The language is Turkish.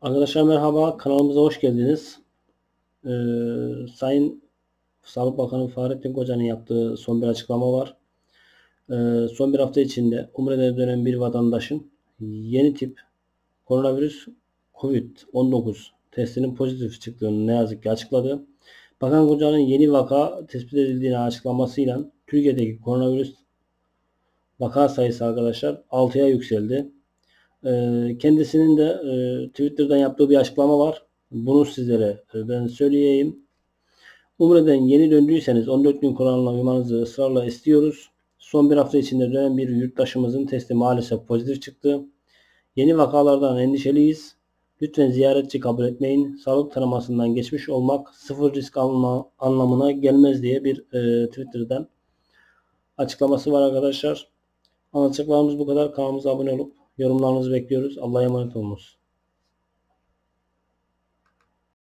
Arkadaşlar merhaba, kanalımıza hoş geldiniz. Sayın Sağlık Bakanı Fahrettin Koca'nın yaptığı son bir açıklama var. Son bir hafta içinde Umre'de dönen bir vatandaşın yeni tip koronavirüs COVID-19 testinin pozitif çıktığını ne yazık ki açıkladı. Bakan Koca'nın yeni vaka tespit edildiğini açıklamasıyla Türkiye'deki koronavirüs vaka sayısı arkadaşlar 6'ya yükseldi. Kendisinin de Twitter'dan yaptığı bir açıklama var. Bunu sizlere ben söyleyeyim. Umre'den yeni döndüyseniz 14 gün kuralına uymanızı ısrarla istiyoruz. Son bir hafta içinde dönen bir yurttaşımızın testi maalesef pozitif çıktı. Yeni vakalardan endişeliyiz. Lütfen ziyaretçi kabul etmeyin. Sağlık taramasından geçmiş olmak sıfır risk alma anlamına gelmez diye bir Twitter'dan açıklaması var arkadaşlar. Anlatacaklarımız bu kadar. Kanalımıza abone olup yorumlarınızı bekliyoruz. Allah'a emanet olunuz.